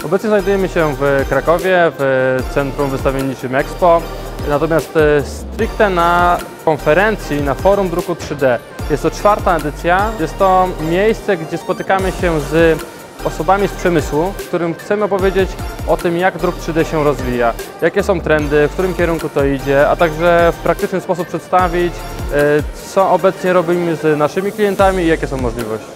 Obecnie znajdujemy się w Krakowie, w Centrum Wystawienniczym Expo, natomiast stricte na konferencji, na forum druku 3D. Jest to 4. edycja, jest to miejsce, gdzie spotykamy się z osobami z przemysłu, w którym chcemy opowiedzieć o tym, jak druk 3D się rozwija, jakie są trendy, w którym kierunku to idzie, a także w praktyczny sposób przedstawić, co obecnie robimy z naszymi klientami i jakie są możliwości.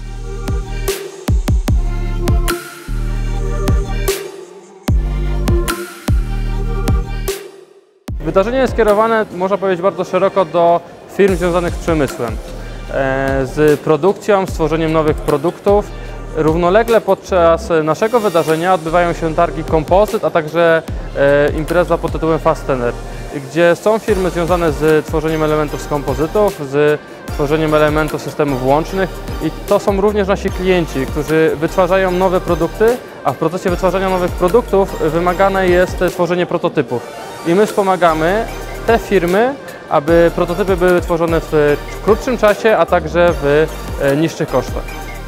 Wydarzenie jest skierowane, można powiedzieć, bardzo szeroko do firm związanych z przemysłem, z produkcją, z tworzeniem nowych produktów. Równolegle podczas naszego wydarzenia odbywają się targi Kompozyt, a także impreza pod tytułem Fastener, gdzie są firmy związane z tworzeniem elementów z kompozytów, z tworzeniem elementów systemów łącznych i to są również nasi klienci, którzy wytwarzają nowe produkty, a w procesie wytwarzania nowych produktów wymagane jest tworzenie prototypów. I my wspomagamy te firmy, aby prototypy były tworzone w krótszym czasie, a także w niższych kosztach.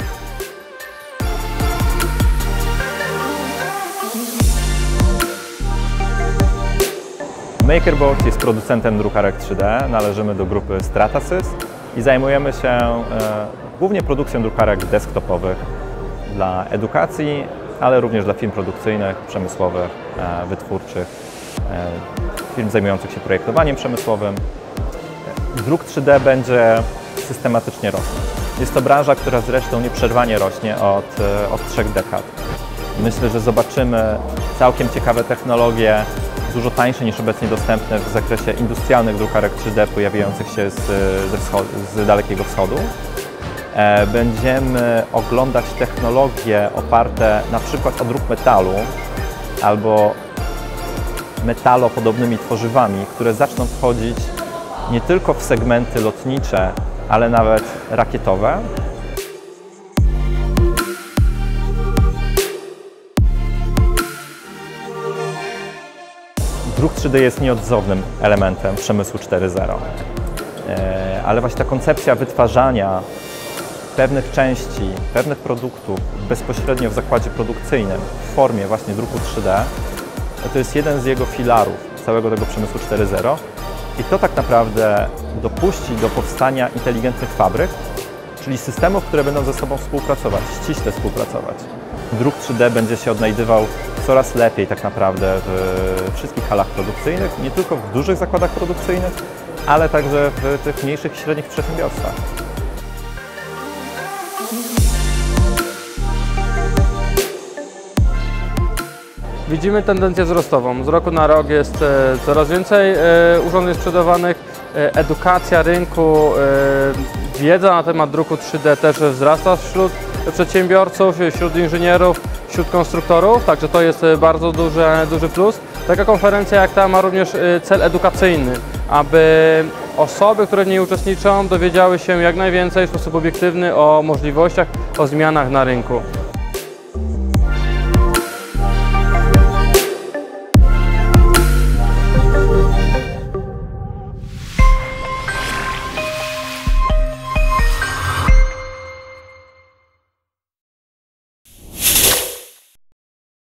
MakerBot jest producentem drukarek 3D, należymy do grupy Stratasys i zajmujemy się głównie produkcją drukarek desktopowych dla edukacji, ale również dla firm produkcyjnych, przemysłowych, wytwórczych, firm zajmujących się projektowaniem przemysłowym. Druk 3D będzie systematycznie rosnąć. Jest to branża, która zresztą nieprzerwanie rośnie od 3 dekad. Myślę, że zobaczymy całkiem ciekawe technologie, dużo tańsze niż obecnie dostępne w zakresie industrialnych drukarek 3D pojawiających się z Dalekiego Wschodu. Będziemy oglądać technologie oparte na przykład o druk metalu albo metalopodobnymi tworzywami, które zaczną wchodzić nie tylko w segmenty lotnicze, ale nawet rakietowe. Druk 3D jest nieodzownym elementem przemysłu 4.0, ale właśnie ta koncepcja wytwarzania pewnych części, pewnych produktów bezpośrednio w zakładzie produkcyjnym w formie właśnie druku 3D, to jest jeden z jego filarów całego tego przemysłu 4.0 i to tak naprawdę dopuści do powstania inteligentnych fabryk, czyli systemów, które będą ze sobą współpracować, ściśle współpracować. Druk 3D będzie się odnajdywał coraz lepiej tak naprawdę w wszystkich halach produkcyjnych, nie tylko w dużych zakładach produkcyjnych, ale także w tych mniejszych i średnich przedsiębiorstwach. Widzimy tendencję wzrostową. Z roku na rok jest coraz więcej urządzeń sprzedawanych, edukacja rynku, wiedza na temat druku 3D też wzrasta wśród przedsiębiorców, wśród inżynierów, wśród konstruktorów, także to jest bardzo duży plus. Taka konferencja jak ta ma również cel edukacyjny, aby osoby, które w niej uczestniczą, dowiedziały się jak najwięcej w sposób obiektywny o możliwościach, o zmianach na rynku.